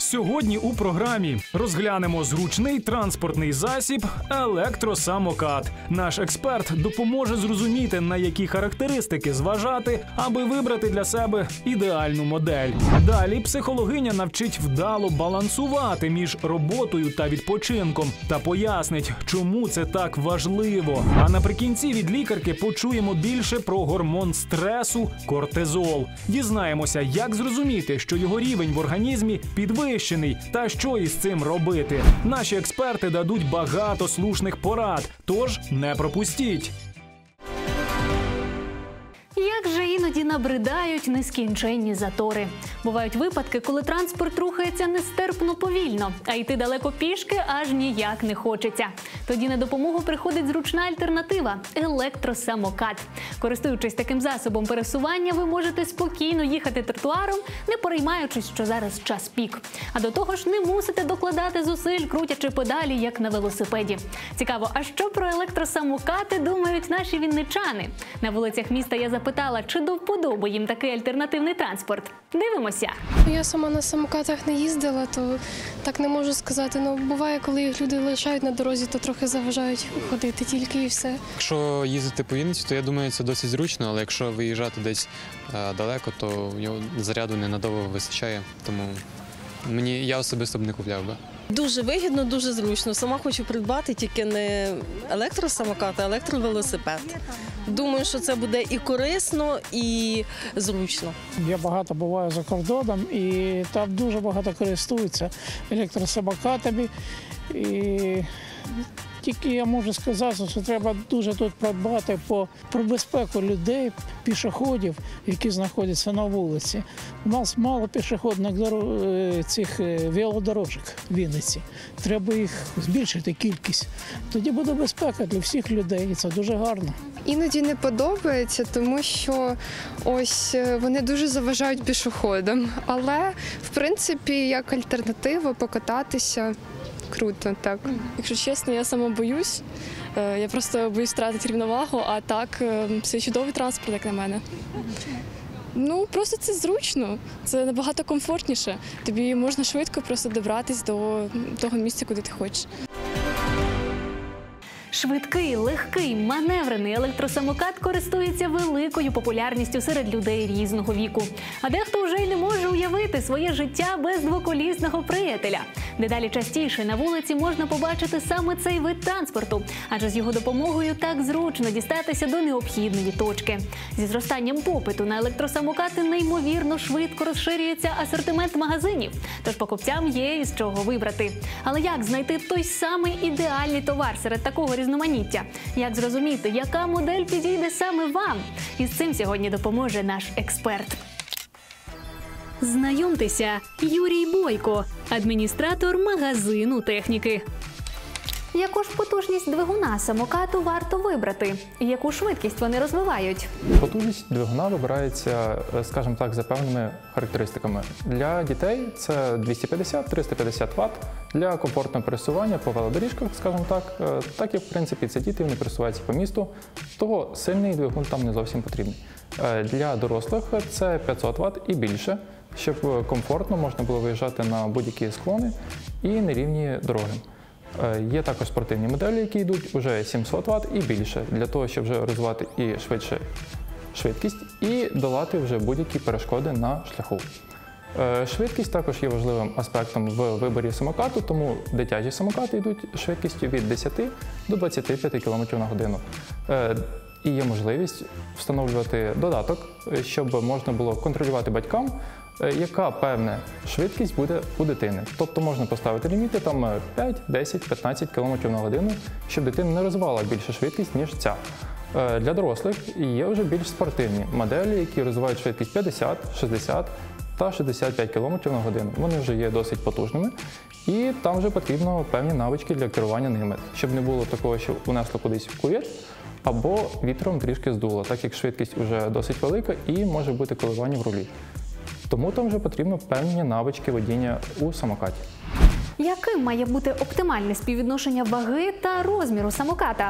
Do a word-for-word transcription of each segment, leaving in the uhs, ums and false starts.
Сьогодні у програмі розглянемо зручний транспортний засіб електросамокат. Наш експерт допоможе зрозуміти, на які характеристики зважати, аби вибрати для себе ідеальну модель. Далі психологиня навчить вдало балансувати між роботою та відпочинком та пояснить, чому це так важливо. А наприкінці від лікарки почуємо більше про гормон стресу – кортизол. Дізнаємося, як зрозуміти, що його рівень в організмі підвищений та що із цим робити. Наші експерти дадуть багато слушних порад, тож не пропустіть. Як же іноді набридають нескінченні затори. Бувають випадки, коли транспорт рухається нестерпно повільно, а йти далеко пішки аж ніяк не хочеться. Тоді на допомогу приходить зручна альтернатива – електросамокат. Користуючись таким засобом пересування, ви можете спокійно їхати тротуаром, не переймаючись, що зараз час пік. А до того ж не мусите докладати зусиль, крутячи педалі, як на велосипеді. Цікаво, а що про електросамокати думають наші вінничани? На вулицях міста я запитала, чи до вподоби їм такий альтернативний транспорт. Дивимося. Я сама на самокатах не їздила, то так не можу сказати. Ну, буває, коли їх люди лишають на дорозі, то трохи заважають ходити тільки і все. Якщо їздити по Вінниці, то я думаю, це досить зручно, але якщо виїжджати десь е, далеко, то його заряду ненадовго вистачає, тому мені, я особисто б не купляв би. Дуже вигідно, дуже зручно. Сама хочу придбати тільки не електросамокат, а електровелосипед. Думаю, що це буде і корисно, і зручно. Я багато буваю за кордоном і там дуже багато користуються електросамокатами. І тільки я можу сказати, що треба дуже тут подбати по, про безпеку людей, пішоходів, які знаходяться на вулиці. У нас мало пішохідних цих велодорожок в Вінниці. Треба їх збільшити кількість. Тоді буде безпека для всіх людей, і це дуже гарно. Іноді не подобається, тому що ось вони дуже заважають пішоходам. Але, в принципі, як альтернатива покататися круто, так. Якщо чесно, я сама боюсь. Я просто боюсь втратити рівновагу, а так це чудовий транспорт, як на мене. Ну, просто це зручно, це набагато комфортніше. Тобі можна швидко просто добратися до того місця, куди ти хочеш. Швидкий, легкий, маневрений електросамокат користується великою популярністю серед людей різного віку. А дехто вже й не може уявити своє життя без двоколісного приятеля. Дедалі частіше на вулиці можна побачити саме цей вид транспорту, адже з його допомогою так зручно дістатися до необхідної точки. Зі зростанням попиту на електросамокати неймовірно швидко розширюється асортимент магазинів, тож покупцям є із чого вибрати. Але як знайти той самий ідеальний товар серед такого різноманіття? Як зрозуміти, яка модель підійде саме вам? І з цим сьогодні допоможе наш експерт. Знайомтеся, Юрій Бойко, адміністратор магазину техніки. Яку ж потужність двигуна самокату варто вибрати? Яку швидкість вони розвивають? Потужність двигуна вибирається, скажімо так, за певними характеристиками. Для дітей це двісті п'ятдесят - триста п'ятдесят ватт. Для комфортного пересування по велодоріжках, скажімо так, так як в принципі це діти, вони пересуваються по місту, того сильний двигун там не зовсім потрібний. Для дорослих це п'ятсот ватт і більше, щоб комфортно можна було виїжджати на будь-які склони і нерівні дороги. Є також спортивні моделі, які йдуть вже сімсот ватт і більше, для того, щоб вже розвивати і швидше швидкість, і долати вже будь-які перешкоди на шляху. Швидкість також є важливим аспектом в виборі самокату, тому дитячі самокати йдуть швидкістю від десяти до двадцяти п'яти кілометрів на годину. І є можливість встановлювати додаток, щоб можна було контролювати батькам, яка певна швидкість буде у дитини. Тобто можна поставити ліміти там п'ять, десять, п'ятнадцять кілометрів на годину, щоб дитина не розвивала більшу швидкість, ніж ця. Для дорослих є вже більш спортивні моделі, які розвивають швидкість п'ятдесят, шістдесят та шістдесят п'ять кілометрів на годину. Вони вже є досить потужними, і там вже потрібно певні навички для керування ними, щоб не було такого, що унесло кудись в кувет, або вітром трішки здуло, так як швидкість вже досить велика і може бути коливання в рулі. Тому там вже потрібно певні навички водіння у самокаті. Яким має бути оптимальне співвідношення ваги та розміру самоката?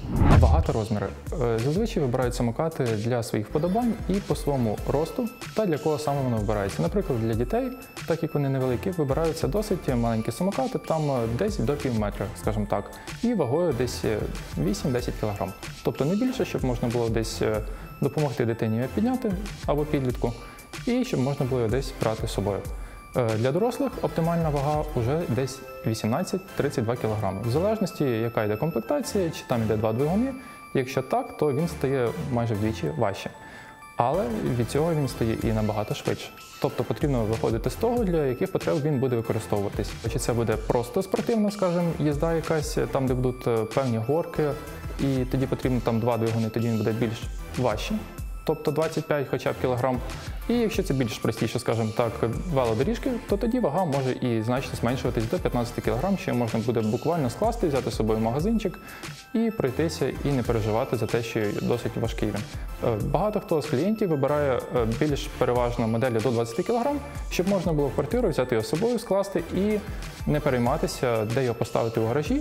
Вага та розміри. Е, Зазвичай вибирають самокати для своїх вподобань і по своєму росту, та для кого саме воно вибирається. Наприклад, для дітей, так як вони невеликі, вибираються досить маленькі самокати, там десь до пів метра, скажімо так, і вагою десь вісім-десять кілограм. Тобто не більше, щоб можна було десь допомогти дитині підняти або підлітку, і щоб можна було десь брати з собою. Для дорослих оптимальна вага вже десь вісімнадцять-тридцять два кілограми. В залежності, яка йде комплектація, чи там йде два двигуни. Якщо так, то він стає майже вдвічі важче. Але від цього він стає і набагато швидше. Тобто потрібно виходити з того, для яких потреб він буде використовуватись. Чи це буде просто спортивна, скажімо, їзда якась, там де будуть певні горки, і тоді потрібно там два двигуни, тоді він буде більш важче. Тобто двадцять п'ять хоча б кілограм. І якщо це більш простіше, скажімо так, велодоріжки, то тоді вага може і значно зменшуватись до п'ятнадцять кілограм, що можна буде буквально скласти, взяти з собою магазинчик і пройтися, і не переживати за те, що досить важкий він. Багато хто з клієнтів вибирає більш переважно моделі до двадцять кілограм, щоб можна було в квартиру взяти його з собою, скласти і не перейматися, де його поставити у гаражі,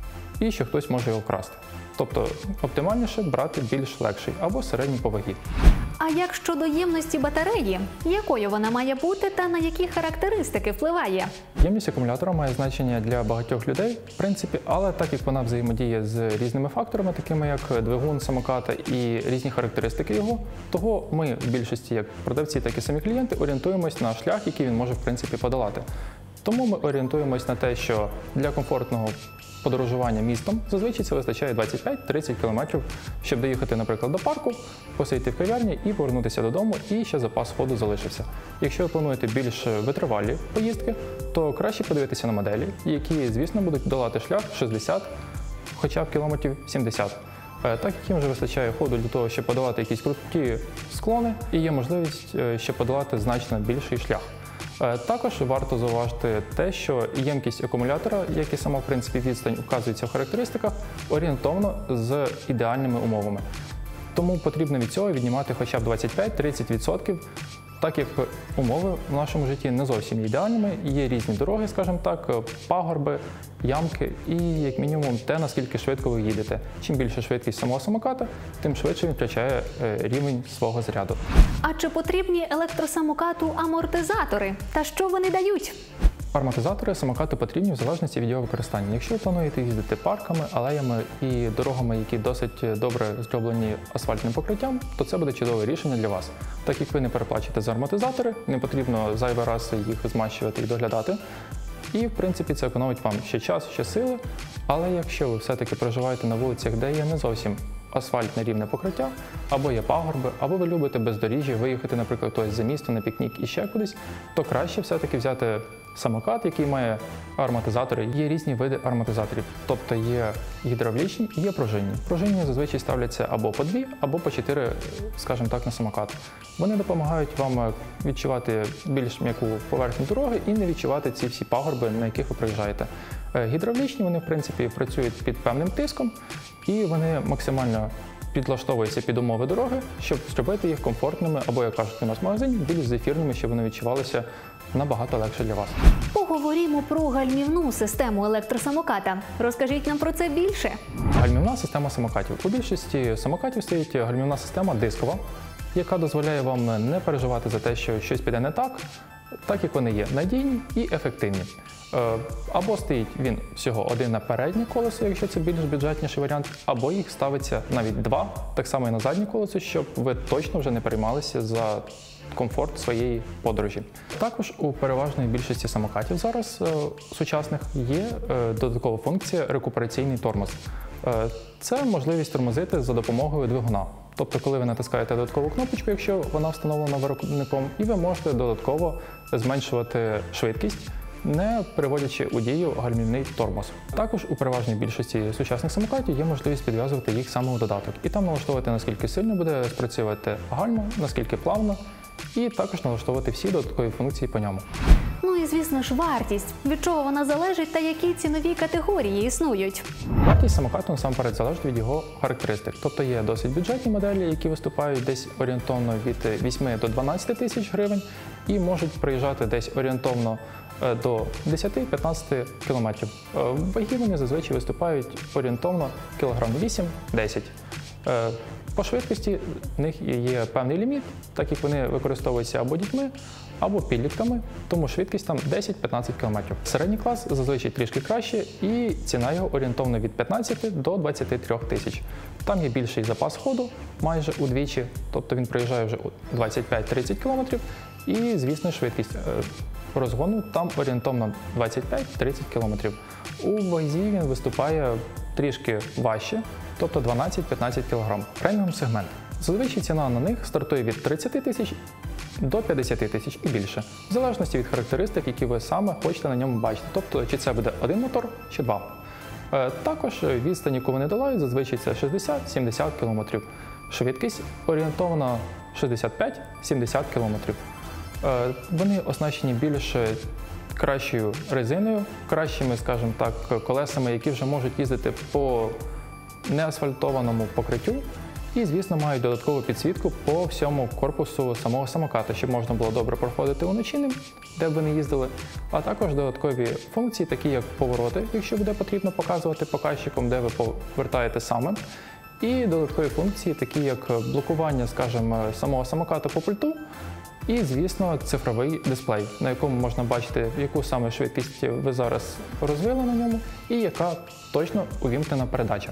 і що хтось може його вкрасти. Тобто оптимальніше брати більш легший або середній по вагі. А як щодо ємності батареї? Якою вона має бути та на які характеристики впливає? Ємність акумулятора має значення для багатьох людей, в принципі, але так як вона взаємодіє з різними факторами, такими як двигун самоката і різні характеристики його, того ми в більшості, як продавці, так і самі клієнти, орієнтуємось на шлях, який він може в принципі подолати. Тому ми орієнтуємось на те, що для комфортного подорожування містом зазвичай це вистачає двадцять п'ять-тридцять кілометрів, щоб доїхати, наприклад, до парку, посидіти в кав'ярні і повернутися додому, і ще запас ходу залишився. Якщо ви плануєте більш витривалі поїздки, то краще подивитися на моделі, які, звісно, будуть долати шлях шістдесят, хоча б кілометрів сімдесят. Так як їм вже вистачає ходу для того, щоб подолати якісь круткі склони, і є можливість, щоб подолати значно більший шлях. Також варто зауважити те, що ємкість акумулятора, як і сама в принципі відстань вказується в характеристиках, орієнтовно з ідеальними умовами. Тому потрібно від цього віднімати хоча б двадцять п'ять-тридцять відсотків, так як умови в нашому житті не зовсім ідеальними, є різні дороги, скажімо так, пагорби, ямки і, як мінімум, те, наскільки швидко ви їдете. Чим більша швидкість самого самоката, тим швидше він втрачає рівень свого заряду. А чи потрібні електросамокату амортизатори? Та що вони дають? Амортизатори самокату потрібні в залежності від його використання. Якщо ви плануєте їздити парками, алеями і дорогами, які досить добре зроблені асфальтним покриттям, то це буде чудове рішення для вас. Так як ви не переплачуєте за амортизатори, не потрібно зайвий раз їх змащувати і доглядати. І, в принципі, це економить вам ще час, ще сили. Але якщо ви все-таки проживаєте на вулицях, де є не зовсім асфальтне рівне покриття, або є пагорби, або ви любите бездоріжжя, виїхати, наприклад, хтось за місто на пікнік і ще кудись, то краще все-таки взяти самокат, який має амортизатори. Є різні види амортизаторів, тобто є гідравлічні і є пружинні. Пружинні зазвичай ставляться або по дві, або по чотири, скажімо так, на самокат. Вони допомагають вам відчувати більш м'яку поверхню дороги і не відчувати ці всі пагорби, на яких ви проїжджаєте. Гідравлічні, вони, в принципі, працюють під певним тиском, і вони максимально підлаштовуються під умови дороги, щоб зробити їх комфортними, або, як кажуть у нас в магазині, більш зефірними, щоб вони відчувалися набагато легше для вас. Поговоримо про гальмівну систему електросамоката. Розкажіть нам про це більше. Гальмівна система самокатів. У більшості самокатів стоїть гальмівна система дискова, яка дозволяє вам не переживати за те, що щось піде не так, так як вони є надійні і ефективні. Або стоїть він всього один на переднє колесо, якщо це більш бюджетніший варіант, або їх ставиться навіть два, так само і на заднє колесо, щоб ви точно вже не переймалися за комфорт своєї подорожі. Також у переважної більшості самокатів зараз е, сучасних є е, додаткова функція рекупераційний тормоз. Е, це можливість тормозити за допомогою двигуна. Тобто, коли ви натискаєте додаткову кнопочку, якщо вона встановлена виробником, і ви можете додатково зменшувати швидкість, не приводячи у дію гальмівний тормоз. Також у переважній більшості сучасних самокатів є можливість підв'язувати їх саме у додаток. І там налаштовувати, наскільки сильно буде спрацьовувати гальма, наскільки плавно, і також налаштовувати всі додаткові функції по ньому. Ну і, звісно ж, вартість. Від чого вона залежить та які цінові категорії існують? Вартість самокату насамперед залежить від його характеристик. Тобто є досить бюджетні моделі, які виступають десь орієнтовно від вісьми до дванадцяти тисяч гривень і можуть приїжджати десь орієнтовно до десять-п'ятнадцять кілометрів. Ваги вони зазвичай виступають орієнтовно кілограм вісім-десять. По швидкості в них є певний ліміт, так як вони використовуються або дітьми, або підлітками, тому швидкість там десять-п'ятнадцять кілометрів. Середній клас зазвичай трішки краще, і ціна його орієнтовно від п'ятнадцяти до двадцяти трьох тисяч. Там є більший запас ходу, майже удвічі, тобто він проїжджає вже двадцять п'ять-тридцять кілометрів, і, звісно, швидкість розгону там орієнтовно двадцять п'ять-тридцять кілометрів. У вазі він виступає трішки важче, тобто дванадцять-п'ятнадцять кілограм. Преміум сегмент. Зазвичай ціна на них стартує від тридцяти тисяч до п'ятдесяти тисяч і більше, в залежності від характеристик, які ви саме хочете на ньому бачити. Тобто, чи це буде один мотор, чи два. Також відстань, яку вони долають, зазвичай це шістдесят-сімдесят кілометрів. Швидкість орієнтована шістдесят п'ять-сімдесят кілометрів. Вони оснащені більш кращою резиною, кращими, скажімо так, колесами, які вже можуть їздити по неасфальтованому покриттю. І, звісно, мають додаткову підсвітку по всьому корпусу самого самоката, щоб можна було добре проходити уночі ним, де б ви не їздили, а також додаткові функції, такі як повороти, якщо буде потрібно показувати показчиком, де ви повертаєте саме, і додаткові функції, такі як блокування, скажімо, самого самоката по пульту, і, звісно, цифровий дисплей, на якому можна бачити, яку саме швидкість ви зараз розвили на ньому і яка точно увімкнена передача.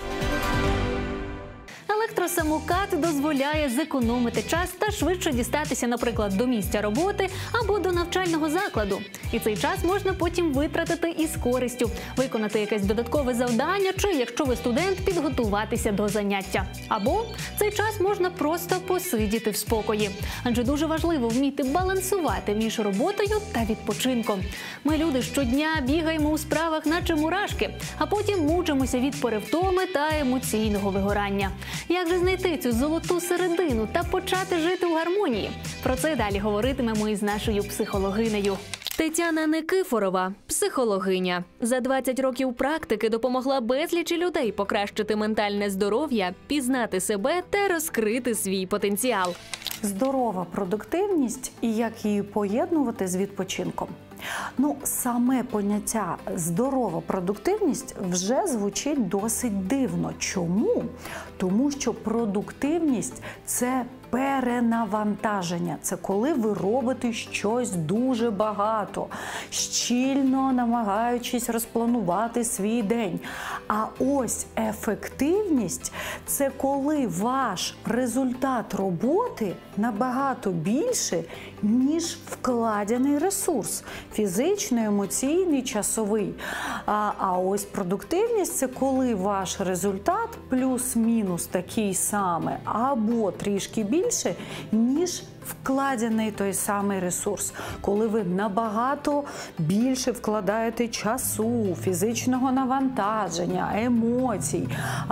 Електросамокат дозволяє зекономити час та швидше дістатися, наприклад, до місця роботи або до навчального закладу. І цей час можна потім витратити із користю, виконати якесь додаткове завдання чи, якщо ви студент, підготуватися до заняття. Або цей час можна просто посидіти в спокої. Адже дуже важливо вміти балансувати між роботою та відпочинком. Ми, люди, щодня бігаємо у справах, наче мурашки, а потім мучимося від перевтоми та емоційного вигорання. Як же знайти цю золоту середину та почати жити в гармонії? Про це далі говоритимемо із нашою психологинею. Тетяна Никифорова – психологиня. За двадцять років практики допомогла безлічі людей покращити ментальне здоров'я, пізнати себе та розкрити свій потенціал. Здорова продуктивність і як її поєднувати з відпочинком. Ну, саме поняття «здорова продуктивність» вже звучить досить дивно. Чому? Тому що продуктивність – це перенавантаження. Це коли ви робите щось дуже багато, щільно намагаючись розпланувати свій день. А ось ефективність – це коли ваш результат роботи набагато більше, ніж вкладений ресурс – фізичний, емоційний, часовий. А, а ось продуктивність – це коли ваш результат плюс-мінус такий самий або трішки більше, ніж вкладений той самий ресурс. Коли ви набагато більше вкладаєте часу, фізичного навантаження, емоцій,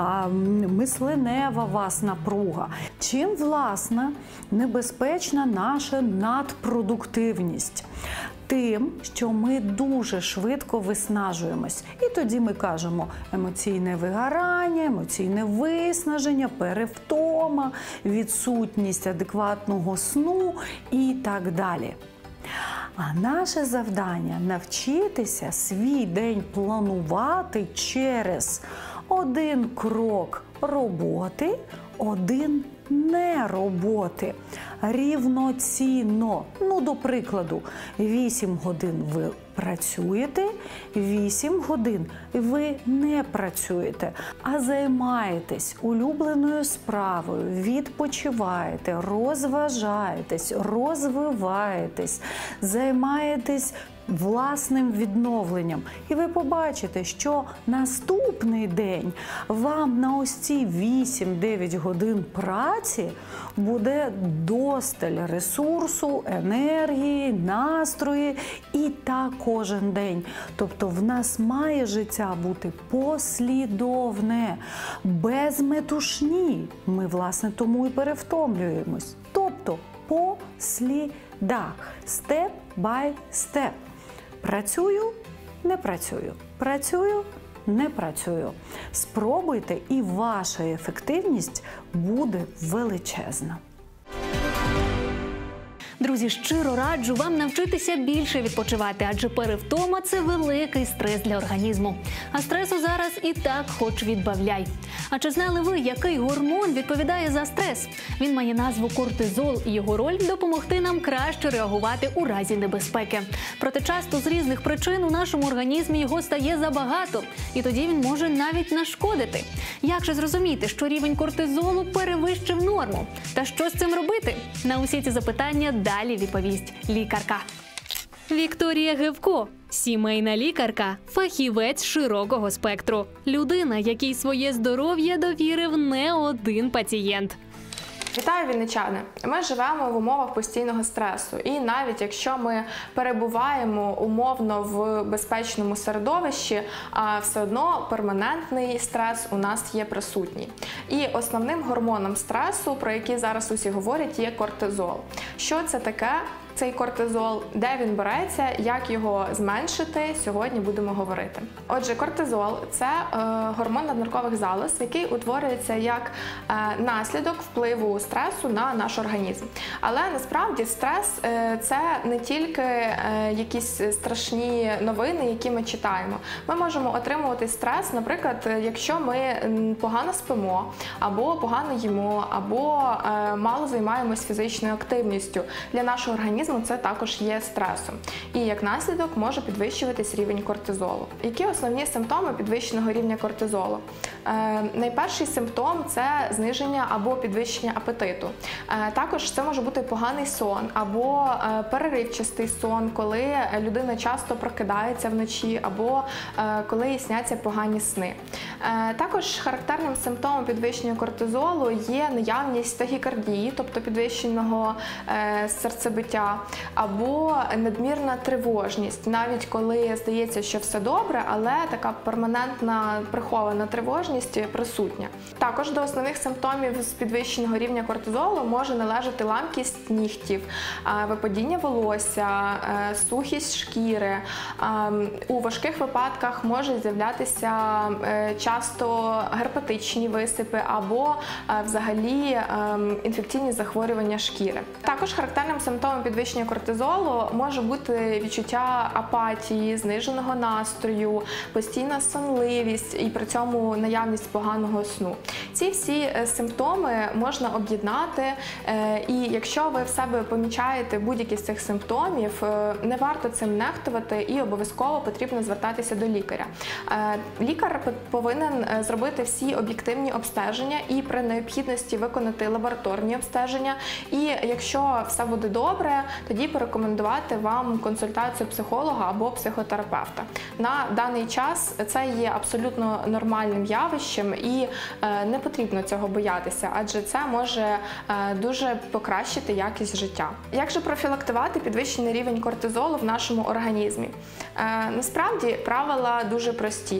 мисленева вас напруга. Чим, власне, небезпечна наша надпродуктивність? Тим, що ми дуже швидко виснажуємось. І тоді ми кажемо емоційне вигорання, емоційне виснаження, перевтома, відсутність адекватного сну і так далі. А наше завдання – навчитися свій день планувати через один крок роботи, один не роботи. Рівноцінно. Ну, до прикладу, вісім годин ви працюєте, вісім годин ви не працюєте, а займаєтесь улюбленою справою, відпочиваєте, розважаєтесь, розвиваєтесь, займаєтесь власним відновленням. І ви побачите, що наступний день вам на ось ці вісім-дев'ять годин праці буде досталь ресурсу, енергії, настрої і так кожен день. Тобто в нас має життя бути послідовне, без метушні. Ми, власне, тому і перевтомлюємось. Тобто по слідах, степ бай степ. Працюю, не працюю. Працюю, не працюю. Спробуйте, і ваша ефективність буде величезна. Друзі, щиро раджу вам навчитися більше відпочивати, адже перевтома – це великий стрес для організму. А стресу зараз і так хоч відбавляй. А чи знали ви, який гормон відповідає за стрес? Він має назву кортизол, і його роль – допомогти нам краще реагувати у разі небезпеки. Проте часто з різних причин у нашому організмі його стає забагато, і тоді він може навіть нашкодити. Як же зрозуміти, що рівень кортизолу перевищив норму? Та що з цим робити? На усі ці запитання далі відповість лікарка. Вікторія Гевко – сімейна лікарка, фахівець широкого спектру. Людина, якій своє здоров'я довірив не один пацієнт. Вітаю, вінничани! Ми живемо в умовах постійного стресу. І навіть якщо ми перебуваємо умовно в безпечному середовищі, все одно перманентний стрес у нас є присутній. І основним гормоном стресу, про який зараз усі говорять, є кортизол. Що це таке? Цей кортизол, де він береться, як його зменшити, сьогодні будемо говорити. Отже, кортизол – це е, гормон надниркових залоз, який утворюється як е, наслідок впливу стресу на наш організм. Але насправді стрес е, – це не тільки е, якісь страшні новини, які ми читаємо. Ми можемо отримувати стрес, наприклад, якщо ми погано спимо, або погано їмо, або е, мало займаємось фізичною активністю. Для нашого організму це також є стресом. І як наслідок може підвищуватись рівень кортизолу. Які основні симптоми підвищеного рівня кортизолу? Е, найперший симптом – це зниження або підвищення апетиту. Е, також це може бути поганий сон або е, переривчастий сон, коли людина часто прокидається вночі або е, коли їй сняться погані сни. Е, також характерним симптомом підвищення кортизолу є наявність тахікардії, тобто підвищеного е, серцебиття, або надмірна тривожність, навіть коли здається, що все добре, але така перманентна прихована тривожність присутня. Також до основних симптомів з підвищеного рівня кортизолу може належати ламкість нігтів, випадіння волосся, сухість шкіри. У важких випадках можуть з'являтися часто герпетичні висипи або взагалі інфекційні захворювання шкіри. Також характерним симптомом підвищення кортизолу може бути відчуття апатії, зниженого настрою, постійна сонливість і при цьому наявність поганого сну. Ці всі симптоми можна об'єднати, і якщо ви в себе помічаєте будь-які з цих симптомів, не варто цим нехтувати і обов'язково потрібно звертатися до лікаря. Лікар повинен зробити всі об'єктивні обстеження і при необхідності виконати лабораторні обстеження. І якщо все буде добре, тоді порекомендувати вам консультацію психолога або психотерапевта. На даний час це є абсолютно нормальним явищем і не потрібно цього боятися, адже це може дуже покращити якість життя. Як же профілактувати підвищений рівень кортизолу в нашому організмі? Насправді правила дуже прості.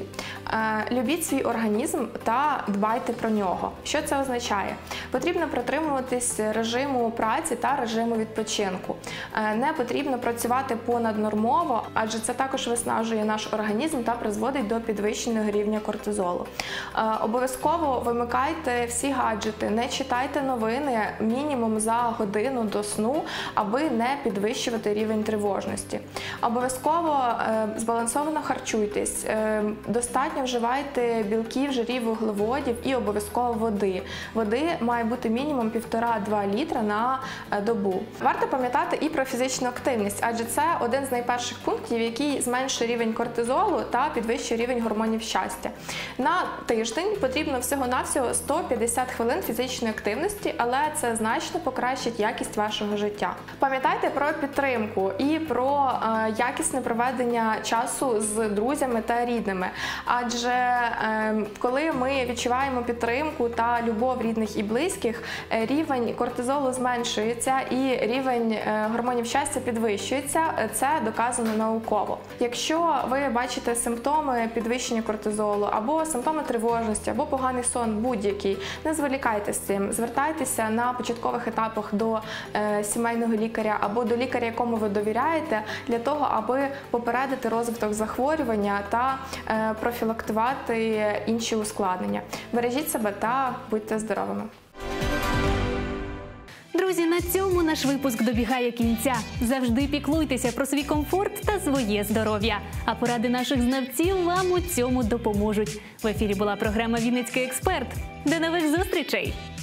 Любіть свій організм та дбайте про нього. Що це означає? Потрібно притримуватись режиму праці та режиму відпочинку. Не потрібно працювати понаднормово, адже це також виснажує наш організм та призводить до підвищеного рівня кортизолу. Обов'язково вимикайте всі гаджети, не читайте новини мінімум за годину до сну, аби не підвищувати рівень тривожності. Обов'язково збалансовано харчуйтесь, достатньо вживайте білків, жирів, вуглеводів і обов'язково води. Води має бути мінімум півтора-два літра на добу. Варто пам'ятати і про фізичну активність, адже це один з найперших пунктів, який зменшує рівень кортизолу та підвищує рівень гормонів щастя. На тиждень потрібно всього-навсього сто п'ятдесят хвилин фізичної активності, але це значно покращить якість вашого життя. Пам'ятайте про підтримку і про е, якісне проведення часу з друзями та рідними, адже е, коли ми відчуваємо підтримку та любов рідних і близьких, е, рівень кортизолу зменшується і рівень е, гормонів щастя підвищується. Це доказано науково. Якщо ви бачите симптоми підвищення кортизолу або симптоми тривожності, або поганий сон будь-який, не зволікайте з цим. Звертайтеся на початкових етапах до е, сімейного лікаря або до лікаря, якому ви довіряєте, для того, аби попередити розвиток захворювання та е, профілактувати інші ускладнення. Бережіть себе та будьте здоровими. Друзі, на цьому наш випуск добігає кінця. Завжди піклуйтеся про свій комфорт та своє здоров'я. А поради наших знавців вам у цьому допоможуть. В ефірі була програма «Вінницький експерт». До нових зустрічей!